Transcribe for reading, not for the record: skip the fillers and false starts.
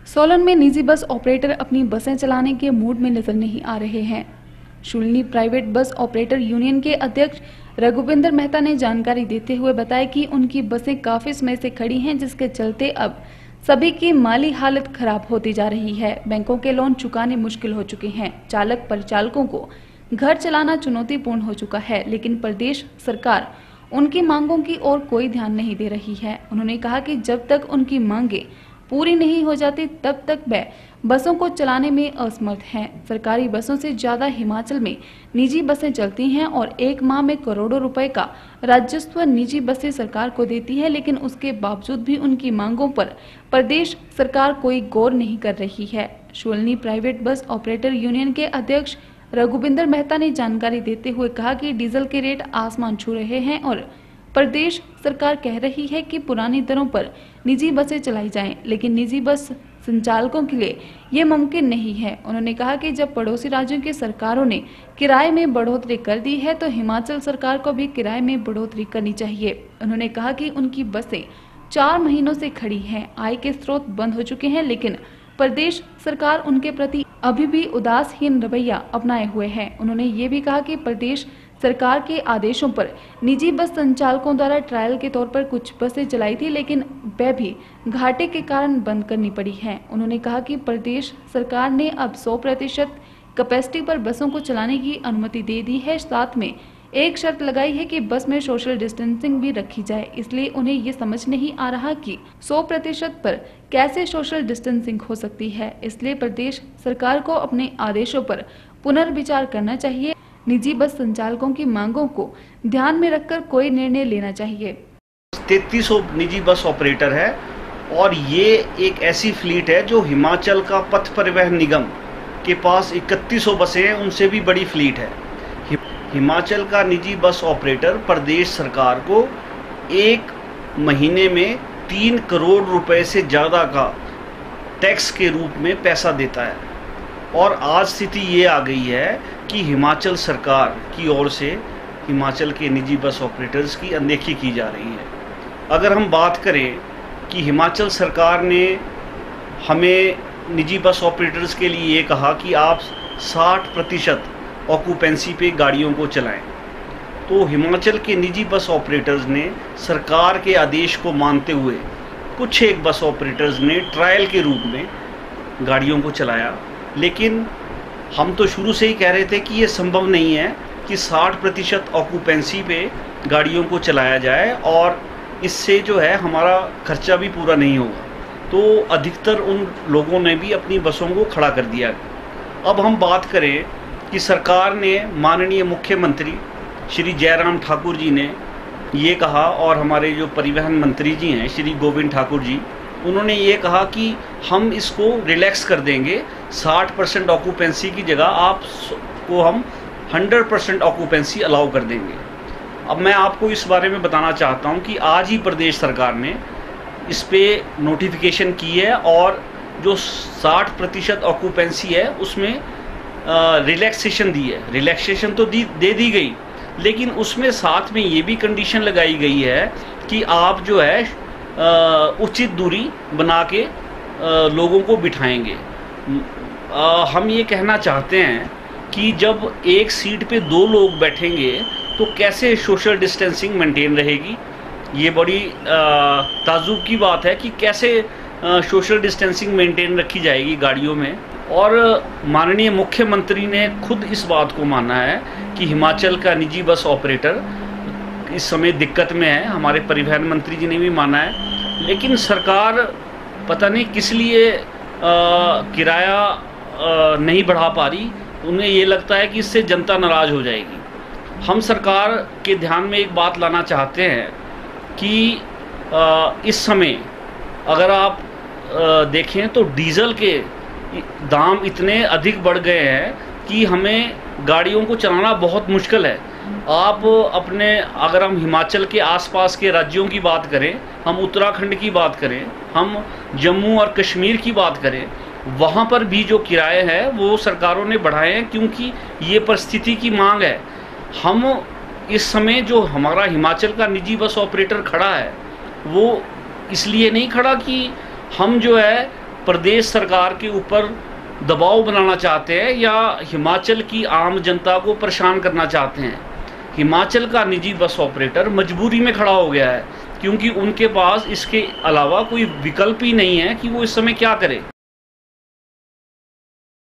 सोलन में निजी bus operator अपनी बसें चलाने के मूड में नजर नहीं आ रहे हैं। Shulni private bus operator union के अध्यक्ष रघुविंदर मेहता ने जानकारी देते हुए बताया कि उनकी बसें काफी समय से खड़ी हैं, जिसके चलते अब सभी की माली हालत खराब होती जा रही है। बैंकों के लोन चुकाने मुश्किल हो चुके हैं। चालक परिचालकों को घर चलाना चुनौतीपूर्ण हो चुका है, लेकिन प्रदेश सरकार उनकी मांगों की ओर कोई ध्यान नहीं दे रही है। उन्होंने कहा कि जब तक उनकी मांगे पूरी नहीं हो जाती तब तक वह बसों को चलाने में असमर्थ हैं। सरकारी बसों से ज्यादा हिमाचल में निजी बसें चलती हैं और एक माह में करोड़ों रुपए का राजस्व निजी बसें सरकार को देती है, लेकिन उसके बावजूद भी उनकी मांगों पर प्रदेश सरकार कोई गौर नहीं कर रही है। Shulni private bus operator union के अध्यक्ष रघुविंदर मेहता ने जानकारी देते हुए कहा कि डीजल के रेट आसमान छू रहे हैं और प्रदेश सरकार कह रही है कि पुरानी दरों पर निजी बसें चलाई जाएं, लेकिन निजी बस संचालकों के लिए ये मुमकिन नहीं है। उन्होंने कहा कि जब पड़ोसी राज्यों की सरकारों ने किराए में बढ़ोतरी कर दी है तो हिमाचल सरकार को भी किराए में बढ़ोतरी करनी चाहिए। उन्होंने कहा कि उनकी बसें 4 महीनों से खड़ी हैं, आय के स्रोत बंद हो चुके हैं, लेकिन प्रदेश सरकार उनके प्रति अभी भी उदासीन रवैया अपनाए हुए है। उन्होंने ये भी कहा कि प्रदेश सरकार के आदेशों पर निजी बस संचालकों द्वारा ट्रायल के तौर पर कुछ बसें चलाई थी, लेकिन वह भी घाटे के कारण बंद करनी पड़ी हैं। उन्होंने कहा कि प्रदेश सरकार ने अब 100% कैपेसिटी पर बसों को चलाने की अनुमति दे दी है। साथ में एक शर्त लगाई है कि बस में सोशल डिस्टेंसिंग भी रखी जाए, इसलिए उन्हें ये समझ नहीं आ रहा कि 100% पर कैसे सोशल डिस्टेंसिंग हो सकती है। इसलिए प्रदेश सरकार को अपने आदेशों पर पुनर्विचार करना चाहिए। निजी बस संचालकों की मांगों को ध्यान में रखकर कोई निर्णय लेना चाहिए। 3300 निजी बस ऑपरेटर है और ये एक ऐसी फ्लीट है जो हिमाचल का पथ परिवहन निगम के पास 3100 बसें हैं, उनसे भी बड़ी फ्लीट है। हिमाचल का निजी बस ऑपरेटर प्रदेश सरकार को एक महीने में 3 करोड़ रुपए से ज़्यादा का टैक्स के रूप में पैसा देता है और आज स्थिति ये आ गई है कि हिमाचल सरकार की ओर से हिमाचल के निजी बस ऑपरेटर्स की अनदेखी की जा रही है। अगर हम बात करें कि हिमाचल सरकार ने हमें निजी बस ऑपरेटर्स के लिए ये कहा कि आप 60% ऑक्यूपेंसी पे गाड़ियों को चलाएं, तो हिमाचल के निजी बस ऑपरेटर्स ने सरकार के आदेश को मानते हुए कुछ एक बस ऑपरेटर्स ने ट्रायल के रूप में गाड़ियों को चलाया। लेकिन हम तो शुरू से ही कह रहे थे कि ये संभव नहीं है कि 60% ऑक्यूपेंसी पे गाड़ियों को चलाया जाए और इससे जो है हमारा खर्चा भी पूरा नहीं होगा। तो अधिकतर उन लोगों ने भी अपनी बसों को खड़ा कर दिया। अब हम बात करें कि सरकार ने, माननीय मुख्यमंत्री श्री जयराम ठाकुर जी ने ये कहा और हमारे जो परिवहन मंत्री जी हैं श्री गोविंद ठाकुर जी, उन्होंने ये कहा कि हम इसको रिलैक्स कर देंगे। 60% ऑक्यूपेंसी की जगह आपको हम 100% ऑक्यूपेंसी अलाउ कर देंगे। अब मैं आपको इस बारे में बताना चाहता हूं कि आज ही प्रदेश सरकार ने इस पे नोटिफिकेशन की है और जो 60% ऑक्यूपेंसी है उसमें रिलैक्सेशन दी है। रिलैक्सेशन तो दे दी गई, लेकिन उसमें साथ में ये भी कंडीशन लगाई गई है कि आप जो है उचित दूरी बना के लोगों को बिठाएंगे। हम ये कहना चाहते हैं कि जब एक सीट पे 2 लोग बैठेंगे तो कैसे सोशल डिस्टेंसिंग मेंटेन रहेगी। ये बड़ी ताज्जुब की बात है कि कैसे सोशल डिस्टेंसिंग मेंटेन रखी जाएगी गाड़ियों में। और माननीय मुख्यमंत्री ने खुद इस बात को माना है कि हिमाचल का निजी बस ऑपरेटर इस समय दिक्कत में है। हमारे परिवहन मंत्री जी ने भी माना है, लेकिन सरकार पता नहीं किस लिए किराया नहीं बढ़ा पा रही। उन्हें ये लगता है कि इससे जनता नाराज़ हो जाएगी। हम सरकार के ध्यान में एक बात लाना चाहते हैं कि इस समय अगर आप देखें तो डीजल के दाम इतने अधिक बढ़ गए हैं कि हमें गाड़ियों को चलाना बहुत मुश्किल है। आप अपने, अगर हम हिमाचल के आसपास के राज्यों की बात करें, हम उत्तराखंड की बात करें, हम जम्मू और कश्मीर की बात करें, वहाँ पर भी जो किराए हैं वो सरकारों ने बढ़ाए हैं क्योंकि ये परिस्थिति की मांग है। हम इस समय जो हमारा हिमाचल का निजी बस ऑपरेटर खड़ा है वो इसलिए नहीं खड़ा कि हम जो है प्रदेश सरकार के ऊपर दबाव बनाना चाहते हैं या हिमाचल की आम जनता को परेशान करना चाहते हैं। हिमाचल का निजी बस ऑपरेटर मजबूरी में खड़ा हो गया है, क्योंकि उनके पास इसके अलावा कोई विकल्प ही नहीं है कि वो इस समय क्या करे।